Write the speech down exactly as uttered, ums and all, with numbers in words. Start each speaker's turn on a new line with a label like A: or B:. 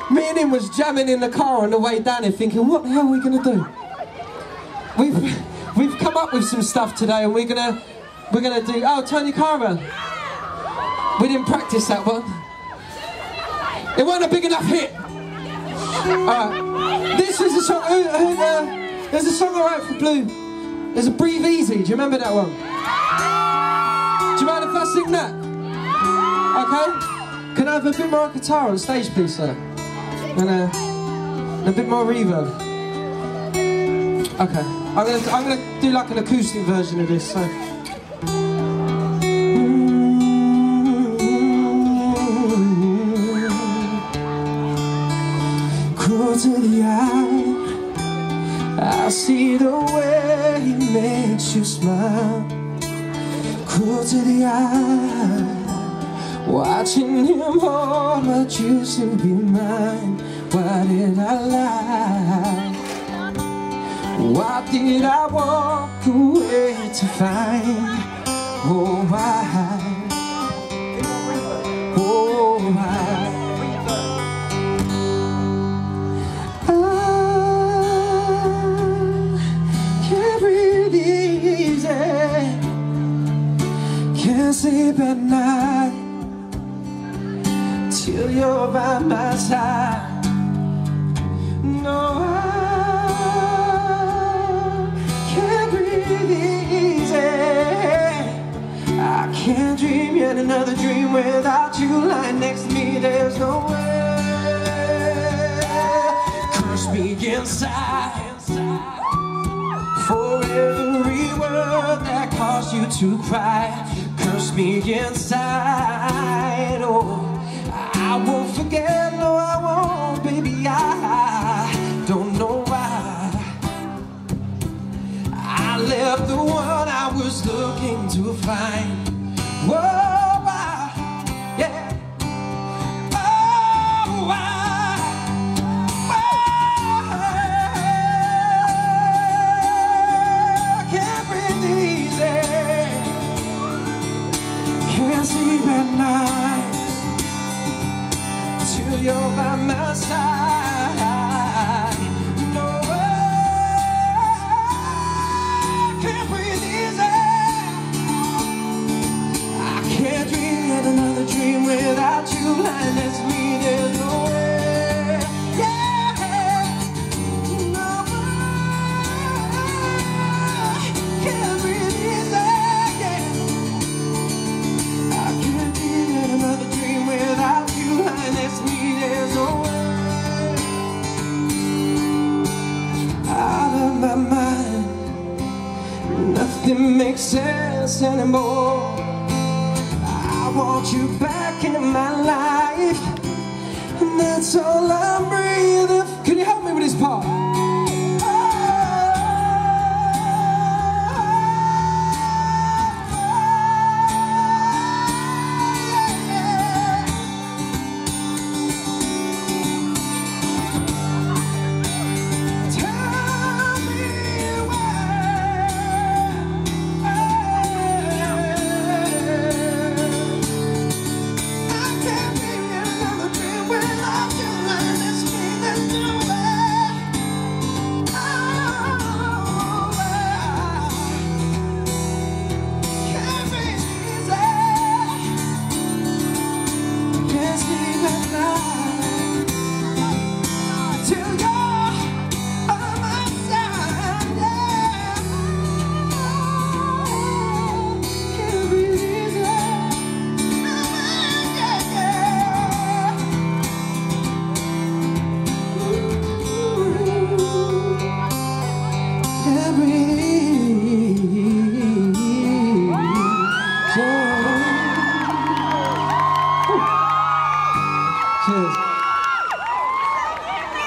A: Me and him was jamming in the car on the way down here thinking, what the hell are we going to do? We've, we've come up with some stuff today and we're going to we're gonna do... Oh, turn your car around. We didn't practice that one. It wasn't a big enough hit. Alright. This is a song... Who, who, uh, there's a song I wrote for Blue. There's a Breathe Easy. Do you remember that one? Do you mind if I sing that? Okay? Can I have a bit more guitar on stage, please, sir? And, uh, and a bit more reverb. Okay. I'm gonna, I'm gonna do like an acoustic version of this, so... Cruel to the eye, I see the way he makes you smile. Cruel to the eye, watching him hold what used to be mine. Why did I lie? Why did I walk away to find? Oh why? Oh why? I can't breathe easy, can't sleep at night till you're by my side. No, I can't breathe easy. I can't dream yet another dream without you lying next to me. There's no way. Curse me inside for every word that caused you to cry. Curse me inside. Oh, I won't forget, no I won't, baby, I don't know why I left the one I was looking to find. Whoa, why, yeah, oh, why, why, can't breathe easy, can't sleep at night till you're by my side. No way, can't breathe easy. I can't dream yet another dream without you lying next to me. There's no way, yeah, no way, can't breathe easy, yeah. I can't dream yet another dream without you lying next to me. There's no way. Out of my mind, nothing makes sense anymore. I want you back in my life, and that's all I'm